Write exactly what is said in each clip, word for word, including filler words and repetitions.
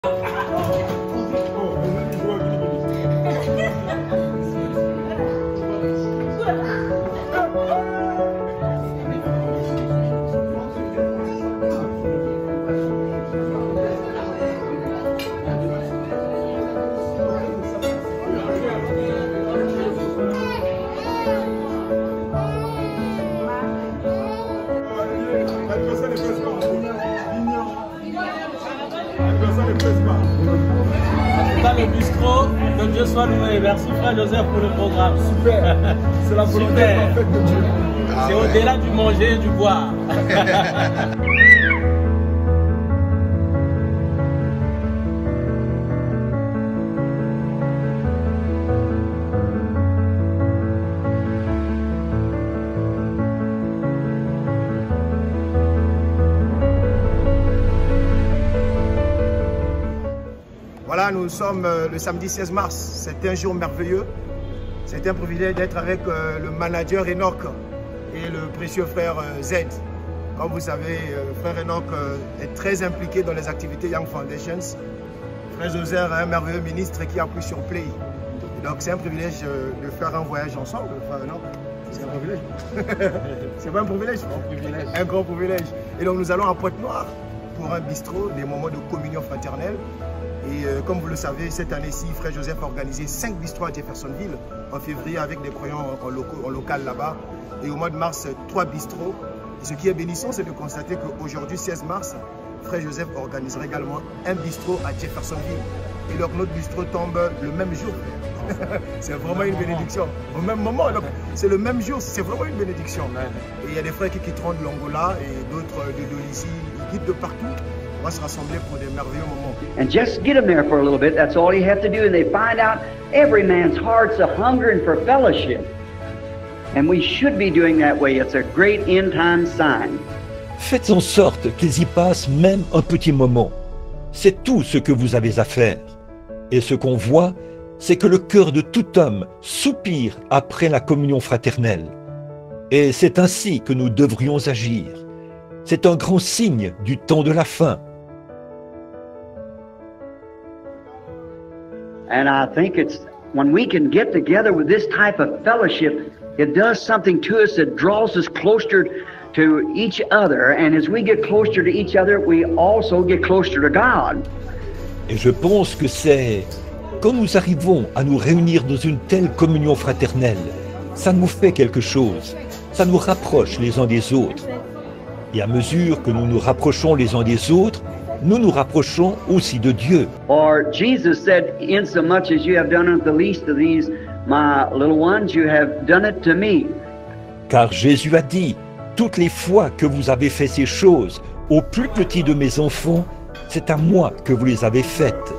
Le bistrot, que Dieu soit loué. Merci frère Joseph pour le programme. Super. C'est la volonté parfaite de Dieu. Ah C'est ouais. Au-delà du manger et du boire. Voilà, nous sommes euh, le samedi seize mars. C'est un jour merveilleux. C'est un privilège d'être avec euh, le manager Enoch et le précieux frère euh, Z. Comme vous savez, euh, frère Enoch euh, est très impliqué dans les activités Young Foundations. Frère Joseph est un merveilleux ministre qui a pris sur Play. Et donc c'est un privilège euh, de faire un voyage ensemble, frère Enoch. C'est un privilège. C'est pas un privilège, un privilège. Un grand privilège. Et donc nous allons à Pointe-Noire pour un bistrot, des moments de communion fraternelle. Et euh, comme vous le savez, cette année-ci, Frère Joseph a organisé cinq bistrots à Jeffersonville en février avec des croyants en, en, en local là-bas. Et au mois de mars, trois bistrots. Et ce qui est bénissant, c'est de constater qu'aujourd'hui, seize mars, Frère Joseph organisera également un bistrot à Jeffersonville. Et donc notre bistrot tombe le même jour. C'est vraiment une bénédiction. Au même moment, c'est le même jour, c'est vraiment une bénédiction. Et il y a des frères qui quitteront de l'Angola et d'autres de, de l'ici, ils quittent de partout. On va se rassembler pour des merveilleux moments. And just get them there for a little bit. That's all you have to do. And they find out every man's heart's a hungering for fellowship. And we should be doing that way. It's a great end time sign. Faites en sorte qu'ils y passent même un petit moment. C'est tout ce que vous avez à faire. Et ce qu'on voit, c'est que le cœur de tout homme soupire après la communion fraternelle. Et c'est ainsi que nous devrions agir. C'est un grand signe du temps de la fin. And I think it's when we can get together with this type of fellowship, it does something to us that draws us closer to each other. And as we get closer to each other, we also get closer to God. Et je pense que c'est quand nous arrivons à nous réunir dans une telle communion fraternelle, ça nous fait quelque chose, ça nous rapproche les uns des autres. Et à mesure que nous nous rapprochons les uns des autres, nous nous rapprochons aussi de Dieu. For Jesus said, insomuch as you have done unto the least of these, my little ones, you have done it to me. Car Jésus a dit, toutes les fois que vous avez fait ces choses aux plus petits de mes enfants, c'est à moi que vous les avez faites.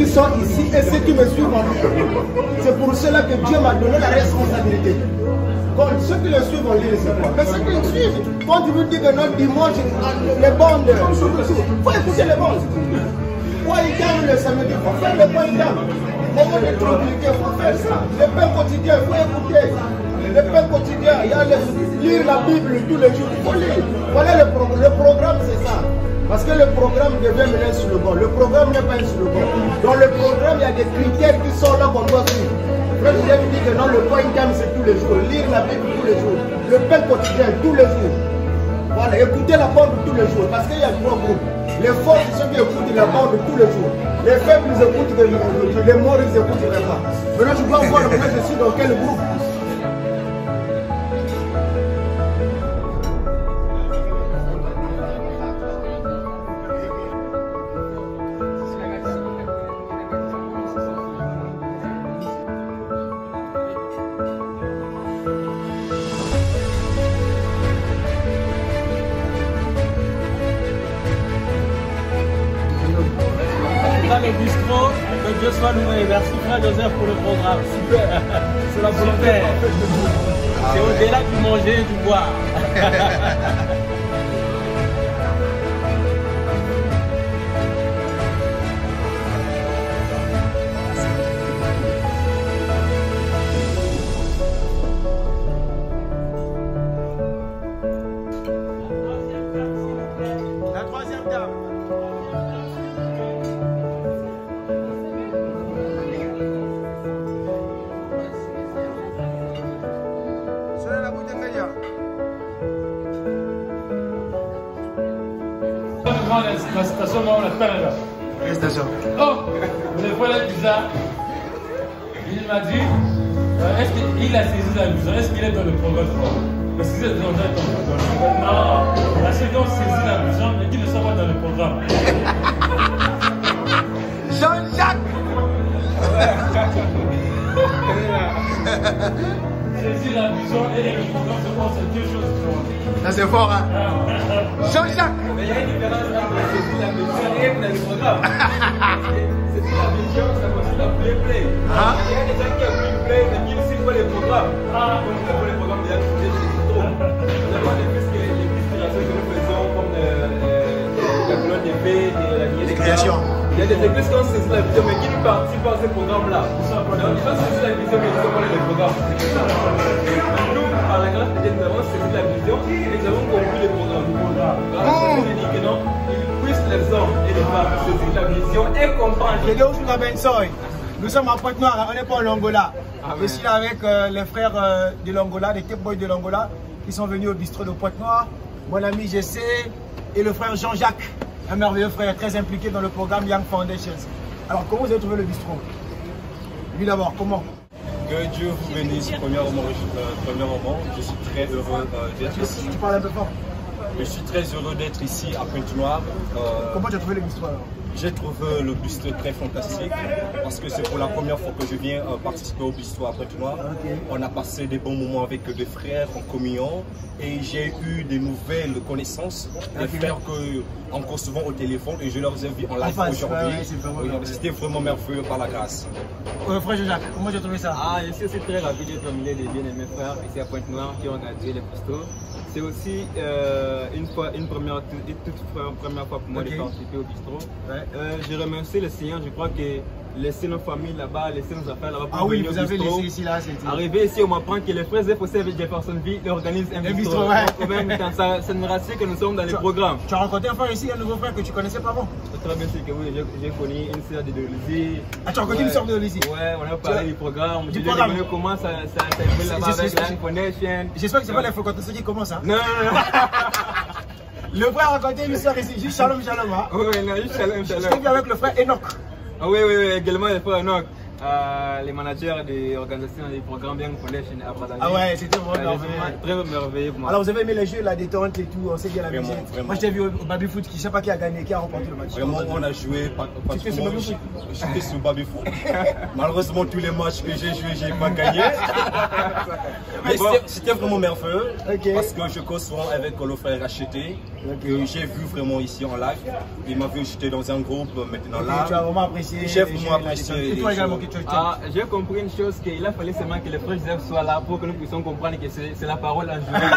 qui sont ici et ceux qui me suivent en ligne. C'est pour cela que Dieu m'a donné la responsabilité. Quand ceux qui le suivent, on lit les quoi. Mais ceux qui le suivent, quand tu veux dire que notre dimanche, les bandes, il faut écouter les bandes. Point d'âme le samedi, il faut faire le point d'âme. Moment de tranquillité, il faut faire ça. Le pain quotidien, il faut écouter. Le pain quotidien, il y a le, lire la Bible tous les jours, il faut lire. Voilà le, pro le programme, c'est ça. Parce que le programme devient un slogan. Le programme n'est pas un slogan. Dans le programme, il y a des critères qui sont là qu'on doit suivre. Le président dit que non, le point d'âme, c'est tous les jours. Lire la Bible tous les jours. Le pain quotidien, tous les jours. Voilà, écoutez la bande tous les jours. Parce qu'il y a trois groupes. Les forts, c'est ceux qui écoutent la bande tous les jours. Les faibles, ils écoutent les, les morts, ils écoutent les pas. Maintenant, je dois voir que je suis dans quel groupe. Le bistrot de Joshua Loué. Merci frère Joseph pour le programme. Super. C'est la super. C'est au-delà du manger et du boire. La troisième dame. La station, on l'appelle là. Quelle station? Oh, le voilà bizarre. Il m'a dit, euh, est-ce qu'il a saisi la vision? Est-ce qu'il est dans le programme? Parce qu'il est dans le programme. Non, la seconde saisit la vision, mais qui ne sont pas dans le programme. Jean-Jacques. Saisir la vision et le programme, je pense que c'est deux choses différentes. Ça c'est fort, hein? Jean-Jacques. Mais il y a une différence entre saisir la vision et dans le programme. Saisir la vision, ça consiste à play play. Ah. Il y a des gens qui ont play play, mais qui ne suivent pas les programmes. Ah. Comme nous avons les programmes, il y a des trop. Notamment les inspirations que nous faisons, comme la colonne d'épée, la guerre des créations. Il y a des églises qui ont saisi la vision, mais qui ne participent pas à ce programme-là. Donc, ils ont saisi la vision, mais ils ne sont pas dans le programme. Nous, par la grâce de Dieu, nous avons saisi la vision et nous avons compris le programme. Alors, je dis que non, ils puissent les hommes et les femmes saisir la vision et comprendre. Nous sommes à Pointe-Noire, on n'est pas en Angola. Je suis là avec euh, les frères euh, de l'Angola, les Cape Boys de l'Angola, qui sont venus au bistrot de Pointe-Noire. Mon ami Jessé et le frère Jean-Jacques, un merveilleux frère très impliqué dans le programme Young Foundations. Alors, comment vous avez trouvé le bistrot? Lui d'abord, comment? Que Dieu vous bénisse, premièrement, euh, premièrement je suis très heureux euh, d'être ici. Tu parles un peu fort. Je suis très heureux d'être ici à Pointe-Noire. Euh, comment tu as trouvé le bistrot alors? J'ai trouvé le bistrot très fantastique parce que c'est pour la première fois que je viens euh, participer au bistrot à Pointe-Noire. Okay. On a passé des bons moments avec des frères en communion et j'ai eu des nouvelles connaissances des okay. frères que encore souvent au téléphone et je leur ai vus en live aujourd'hui. Ouais, ouais, c'était vraiment merveilleux par la grâce. Euh, frère Jacques, comment tu as trouvé ça? Ah, je suis aussi très ravi d'être au milieu des bien-aimés frères ici à Pointe-Noire qui ont organisé les bistros. C'est aussi euh, une, fois, une, première, une toute première fois pour moi okay. de participer au bistrot. Ouais. Euh, je remercie le Seigneur, je crois que laisser nos familles là-bas, laisser nos affaires là-bas pour ah oui, venir vous au avez bistrot. laissé ici là, c'était... Arrivé ici, on m'apprend que les frères F O C avec Jeffersonville organisent un, un bistrot. bistrot ouais. Même dans ça, ça nous rassure que nous sommes dans les programmes. Tu as rencontré un frère ici, un nouveau frère que tu connaissais pas avant? Très bien sûr que oui, j'ai connu une sœur de Dolisie. Ah, tu as rencontré ouais. une sœur de Dolisie? Ouais, on a parlé du programme. Je lui ai demandé comment ça s'est là-bas avec la Foundation. J'espère que c'est pas la fréquentation qui commence. Hein? Non, non, non. Le frère a rencontré une sœur ici, juste Shalom Shalom. Hein? Oui, non, juste Shalom Shalom. Je t'ai vu avec le frère Enoch. Ah oui, oui, oui, également le frère Enoch. euh, les managers des organisations des programmes Young Foundation à Brazzaville. Ah ouais, c'était vraiment euh, merveilleux. Très merveilleux pour moi. Alors vous avez aimé les jeux, la détente et tout, on sait qu'il y a la Vraiment, musique. vraiment. Moi je t'ai vu au, au Baby Foot, qui ne sais pas qui a gagné, qui a remporté le match. Vraiment, on a joué J'étais sur Baby Foot. J'étais sur Baby Foot. Malheureusement, tous les matchs que j'ai joués, j'ai pas gagné. Mais bon. c'était vraiment merveilleux. Ok. Parce que je cause souvent avec le frère H T, que j'ai vu vraiment ici en live. Il m'a vu, j'étais dans un groupe maintenant là. Tu as vraiment apprécié. J'ai vraiment apprécié. Et toi également, que tu Ah, j'ai compris une chose, qu'il a fallu seulement que le frère Joseph soit là pour que nous puissions comprendre que c'est la parole en jouant.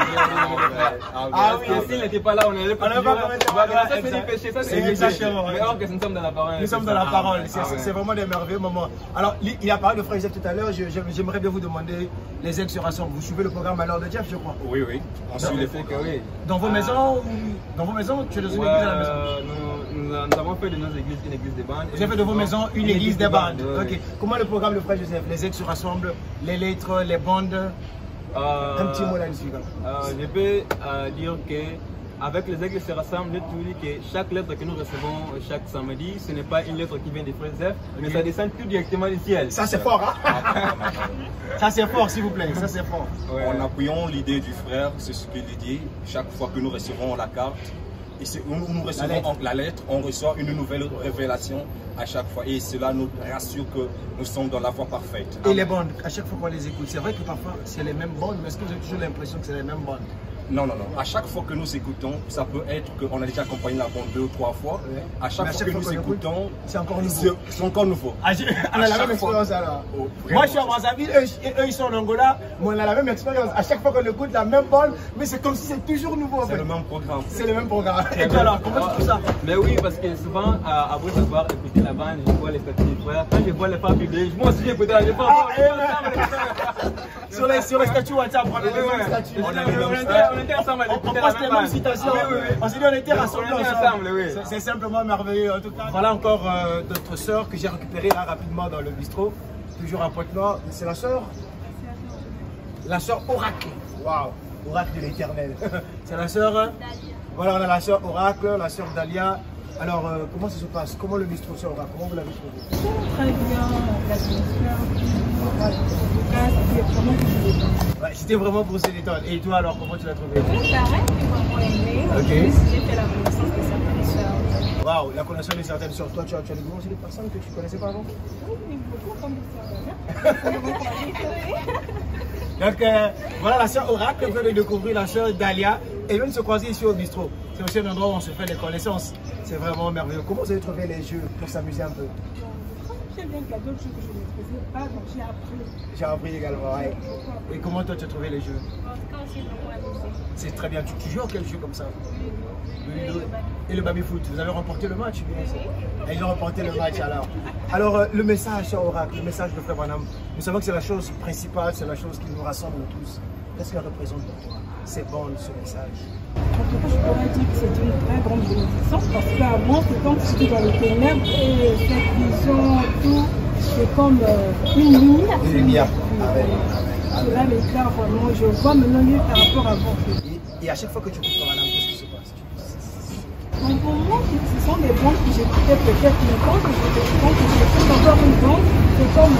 Ah oui, parce que s'il n'était pas là, on n'allait pas On n'allait pas là. Ça c'est du péché, ça c'est du péché. Mais or que nous sommes dans la parole. Nous sommes dans la parole, c'est vraiment des merveilleux moments. Alors, il a parlé de frère Joseph tout à l'heure, j'aimerais bien vous demander les ex se rassemblent. Vous suivez le programme Malheur de Jeff, je crois. Oui, oui. On suit les que oui. Dans vos maisons ou dans vos maisons, tu es dans une église à la maison? Nous, nous, nous avons fait de nos églises une église des bandes. Vous avez fait de vos maisons une église des bandes. Oui. Ok. Comment le programme le frère Joseph? Les ex se rassemblent, les lettres, les bandes. Euh, Un petit mot là-dessus. Euh, je peux euh, dire que avec les aigles se rassemblent, je te dis que chaque lettre que nous recevons chaque samedi, ce n'est pas une lettre qui vient des frères Joseph, mais ça descend tout directement du ciel. Ça c'est fort, hein? Ça c'est fort, s'il vous plaît. Ça c'est fort. Ouais. En appuyant l'idée du frère, c'est ce qu'il dit. Chaque fois que nous recevons la carte, et nous, nous recevons la lettre. la lettre, on reçoit une nouvelle révélation à chaque fois. Et cela nous rassure que nous sommes dans la voie parfaite. Et les bandes, à chaque fois qu'on les écoute, c'est vrai que parfois c'est les mêmes bandes, mais est-ce que vous avez toujours l'impression que c'est les mêmes bandes? Non, non, non. À chaque fois que nous écoutons, ça peut être qu'on a déjà accompagné la bande deux ou trois fois. Ouais. À chaque, à chaque fois, fois que nous écoutons, c'est encore nouveau. C'est encore nouveau. Ah, on a la même expérience alors. Oh, moi je suis à Brazzaville, eux, eux ils sont en Angola, mais on a la même expérience. À chaque fois qu'on écoute la même bande, mais c'est comme si c'est toujours nouveau. C'est le même programme. C'est le même programme. Et toi alors, comment tu fais ça? Mais oui, parce que souvent, euh, après avoir écouté la bande, je vois les statuts des frères. Quand je vois les femmes publiées, moi aussi j'ai écouté la bande. Sur les statuts WhatsApp, on était ensemble. On passe les mêmes citations. On s'est dit on était rassemblés ensemble. C'est simplement merveilleux. En tout cas, voilà encore euh, notre sœur que j'ai récupérée là rapidement dans le bistrot. Toujours à Pointe-Noire. C'est la sœur La sœur Oracle. Waouh, Oracle de l'Éternel. C'est la sœur Dalia. Voilà, on a la sœur Oracle, la sœur Dalia. Alors, euh, comment ça se passe? Comment le bistrot, sœur Oracle? Comment vous l'avez trouvé? Très bien, la ouais, c'était vraiment pour se détendre. Et toi alors, comment tu l'as trouvé? Pareil, j'ai vraiment aimé. Ok. J'ai fait la connaissance de certaines sœurs. Waouh, la connaissance de certaines sœurs. Toi, tu as, tu as des aussi des personnes que tu ne connaissais pas avant? Oui, beaucoup comme des sœurs. Donc euh, voilà la sœur Oracle, vous venez de découvrir la sœur Dalia et ils viennent se croiser ici au bistrot. C'est aussi un endroit où on se fait des connaissances. C'est vraiment merveilleux. Comment vous avez trouvé les jeux pour s'amuser un peu? J'ai bien qu'il y a d'autres jeux que je ne faisais pas, donc j'ai appris. J'ai appris également, ouais. Et comment toi tu as trouvé les jeux? En tout cas, aussi beaucoup amusé. C'est très bien. Tu, tu joues à quel jeu comme ça? Le Ludo et le Baby Foot. Vous avez remporté le match? Et ils ont remporté le match alors. Alors euh, le message sur Oracle, le message de Frère Branham, nous savons que c'est la chose principale, c'est la chose qui nous rassemble tous. Qu'est-ce qu'elle représente pour toi? C'est bon ce message. En tout cas, je pourrais dire que c'est une très grande bénédiction parce qu'avant, c'est comme si tu étais dans les ténèbres et cette vision, tout, c'est comme euh, une lumière. Une lumière. Amen. Cela m'éclaire vraiment. Je vois maintenant mieux par rapport à avant. Et, et à chaque fois que tu écoutes Frère Branham, qu'est-ce qui se passe? Donc pour moi, ce sont des bandes que j'écoutais peut-être, mais quand j'écoute encore une bande, c'est comme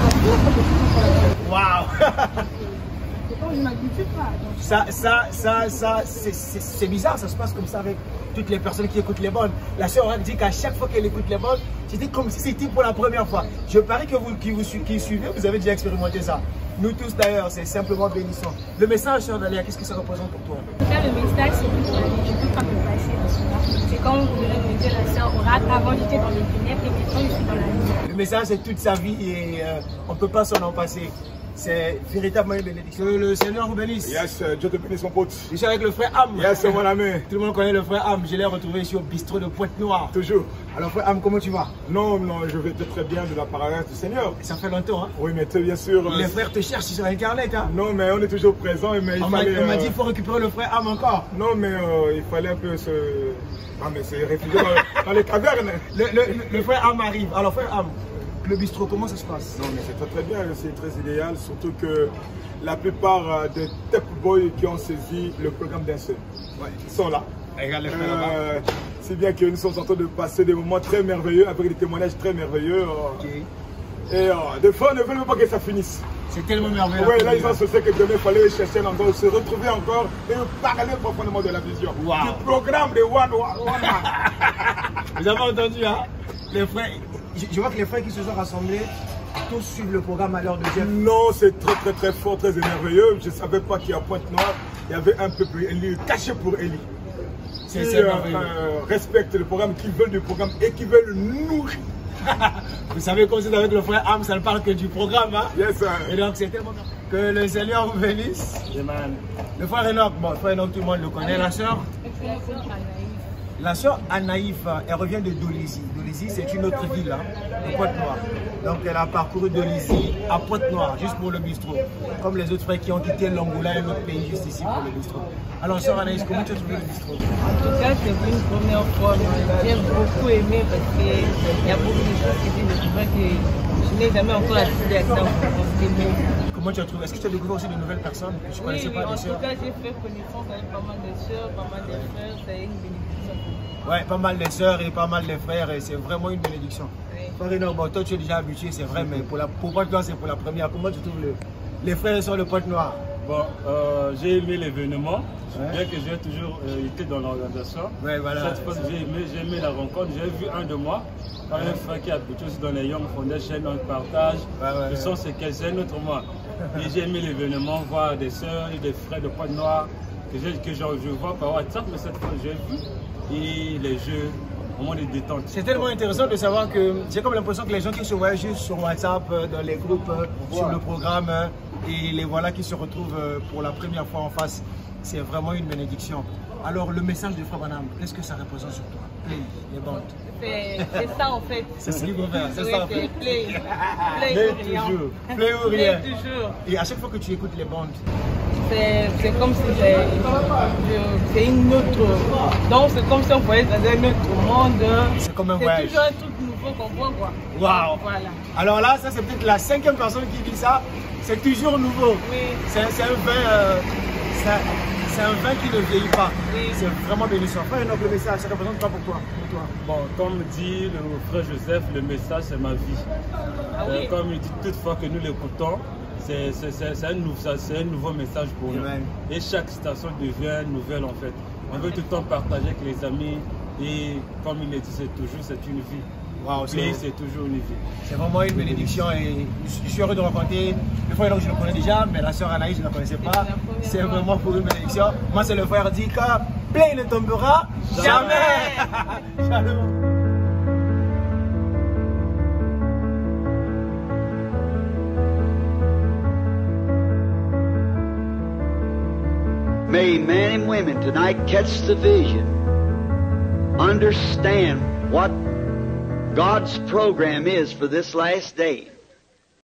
un Waouh. je ne m'habitue pas. Ça, ça, ça, ça c'est bizarre, ça se passe comme ça avec toutes les personnes qui écoutent les bandes. La sœur Oracle dit qu'à chaque fois qu'elle écoute les bandes, c'était comme si c'était pour la première fois. Je parie que vous qui, vous, qui suivez, vous avez déjà expérimenté ça. Nous tous d'ailleurs, c'est simplement bénissant. Le message, sœur Dalia, qu'est-ce que ça représente pour toi? En tout cas, le message, c'est que je ne peux pas me passer de cela. C'est comme vous venez de me dire la sœur Oracle, avant j'étais dans les ténèbres et maintenant je suis dans la lumière. Le message, c'est toute sa vie et euh, on ne peut pas s'en en passer. C'est véritablement une bénédiction. Que le Seigneur vous bénisse. Yes, Dieu te bénisse mon pote. Je suis avec le frère Am. Yes, mon ami. Tout le monde connaît le frère Am. Je l'ai retrouvé ici au bistrot de Pointe-Noire. Toujours. Alors frère Am, comment tu vas? Non, non, je vais très bien de la parole du Seigneur. Ça fait longtemps, hein? Oui, mais bien sûr. Les euh... frères te cherchent sur Internet, hein? Non, mais on est toujours présents. Mais il on fallait. On m'a euh... dit qu'il faut récupérer le frère Am encore. Non, mais euh, il fallait un peu se. Ah, mais c'est réfugié dans, dans les cavernes. Le, le, le frère Am arrive. Alors frère Am, le bistrot, comment ça se passe? Non, mais c'est très très bien, c'est très idéal, surtout que la plupart des tech boys qui ont saisi le programme d'un seul, ouais, ils sont là. Regarde les frères euh, là-bas. C'est bien que nous sommes en train de passer des moments très merveilleux, avec des témoignages très merveilleux. Okay. Et euh, des fois, on ne veut même pas que ça finisse. C'est tellement merveilleux. Oui, là, ils ont cessé que demain, il fallait chercher un endroit, se retrouver encore et parler profondément de la vision. Wow. Du programme de One One Man. Vous avez entendu, hein? Les frères, je, je vois que les frères qui se sont rassemblés, tous suivent le programme à l'heure de Jeff. Non, c'est très, très, très fort, très émerveilleux. Je ne savais pas qu'à Pointe-Noire, il y avait un peuple Élie, caché pour Élie. Qui euh, euh, respectent le programme, qui veulent du programme et qui veulent le nourrir. Vous savez, comme c'est avec le frère Am, ça ne parle que du programme. Hein? Yes, sir. Et donc, c'est tellement bien. Que le Seigneur vous bénisse. Yeah, man. Le frère Enoch, bon, le frère Enoch, tout le monde le connaît. La sœur La sœur Anaïf, elle revient de Dolisie. Dolisie, c'est une autre ville, hein, de Pointe-Noire. Donc, elle a parcouru Dolisie à Pointe-Noire, juste pour le bistrot. Comme les autres frères qui ont quitté l'Angola et notre pays, juste ici pour le bistrot. Alors, sœur Anaïs, comment tu as trouvé le bistrot? En tout cas, c'est une première fois. J'ai beaucoup aimé parce qu'il y a beaucoup de choses qui disent de vrai que je n'ai jamais encore assisté à ça. Comment tu as trouvé? Est-ce que tu as découvert aussi de nouvelles personnes que tu ne Oui, connaissais oui, pas, en des sœurs? tout cas, j'ai fait connaissance avec pas mal de sœurs, pas mal de frères. C'est une bénédiction. Ouais, pas mal de sœurs et pas mal de frères, et c'est vraiment une bénédiction. Oui. Frère Enoch, bon, toi tu es déjà habitué, c'est vrai, mais pour, la, pour Pointe-Noire, c'est pour la première. Comment tu trouves le, les frères sur le Pointe-Noire? Bon, euh, j'ai aimé l'événement, ouais. Bien que j'ai toujours euh, été dans l'organisation. Ouais, voilà. Cette fois, j'ai aimé, j'ai aimé la rencontre. J'ai vu un de moi, un ouais. frère qui habite aussi dans les Young Foundation, on partage. Ouais, ouais, le son, c'est un autre moi. Et j'ai aimé l'événement, voir des sœurs et des frères de Pointe-Noire que, que je, je vois par WhatsApp, mais cette fois, j'ai vu. Et les jeux, moment de détente. C'est tellement intéressant de savoir que j'ai comme l'impression que les gens qui se voient juste sur WhatsApp, dans les groupes, sur le programme, et les voilà qui se retrouvent pour la première fois en face, c'est vraiment une bénédiction. Alors le message de Frère Branham, qu'est-ce que ça représente sur toi? Play, les bandes. C'est ça en fait. C'est ce qu'il faut faire, c'est oui, ça en fait. Play, play, play play toujours. Play ou rien. Play toujours. Et à chaque fois que tu écoutes les bandes, c'est comme si c'est une autre. Donc c'est comme si on voyait dans un autre monde. C'est comme un voyage. C'est toujours un truc nouveau qu'on voit quoi. Waouh. Voilà. Alors là, ça c'est peut-être la cinquième personne qui dit ça. C'est toujours nouveau. Oui. C'est un vin. Euh, C'est un vin qui ne vieillit pas. Oui. C'est vraiment bénissant. Frère Enoch, le message, ça représente quoi pour toi, pour toi? Bon, comme dit le frère Joseph, le message c'est ma vie. Ah, oui. euh, comme il dit, toutefois que nous l'écoutons, c'est un, un nouveau message pour Amen. Nous. Et chaque station devient nouvelle en fait. On veut tout le temps partager avec les amis et comme il le dit, c'est toujours c'est une vie. Wow, c'est toujours une vie. C'est vraiment une bénédiction et je suis heureux de rencontrer le frère, donc je le connais déjà, mais la sœur Anaïs je ne la connaissais pas. C'est vraiment pour une bénédiction. Moi c'est le frère dit que plein ne tombera jamais. Jamais. May men and women tonight catch the vision, understand what God's program is for this last day.